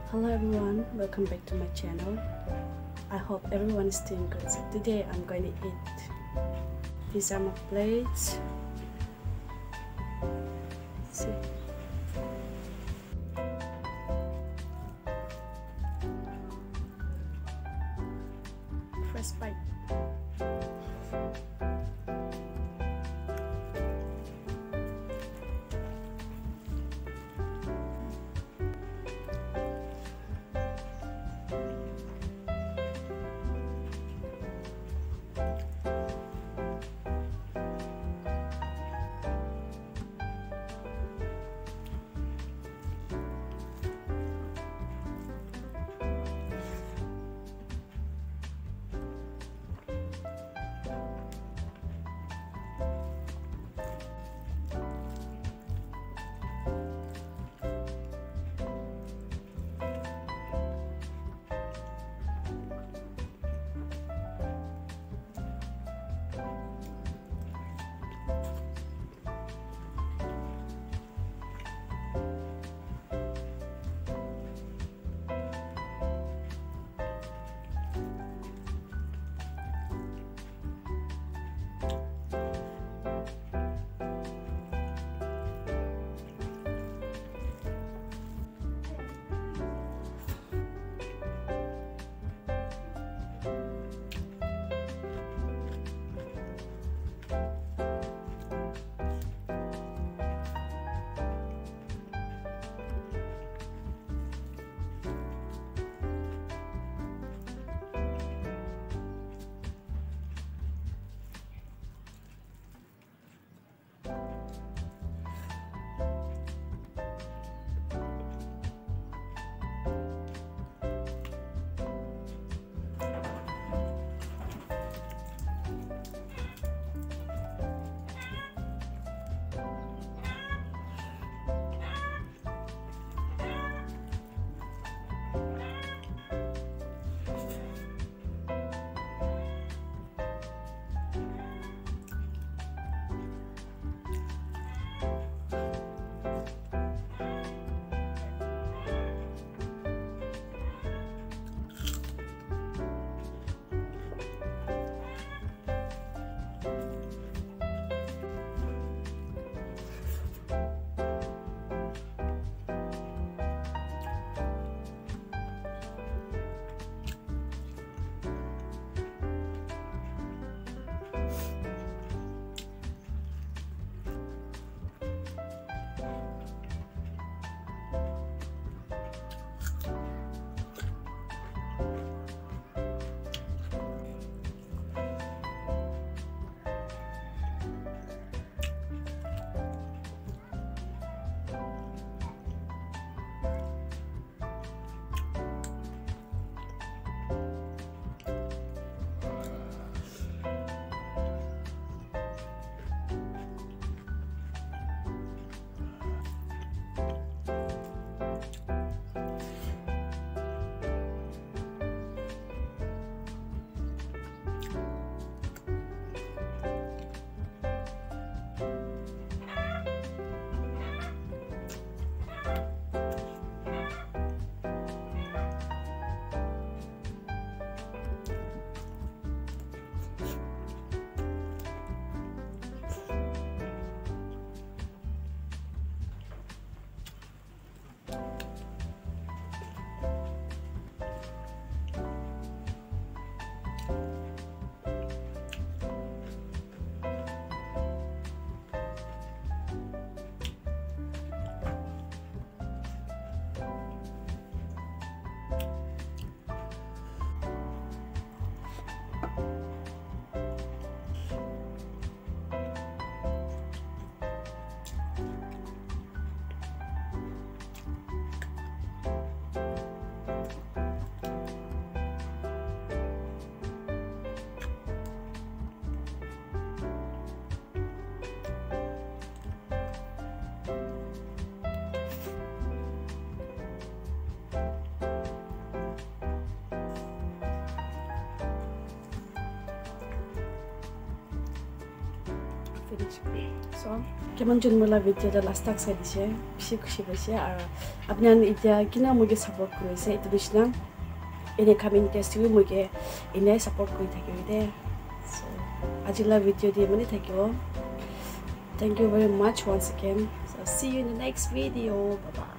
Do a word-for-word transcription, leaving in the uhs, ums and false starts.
Hello everyone, welcome back to my channel. I hope everyone is doing good. So today I'm going to eat. These are my plates. Let's see. First bite. finish so কেমন জন্মলা ভিডিওটা last তাক চাই দিছে বেছি খুশি পাইছে আৰু আপোনালোকে এতিয়া কিনা মোকে সাপোর্ট কৰিছে এটো দিছনা এনে কামিং টেষ্টও মোকে এনে সাপোর্ট কৰি থাকিব দে so আজিলা ভিডিও দি মানে থাকিব thank you very much once again so see you in the next video bye bye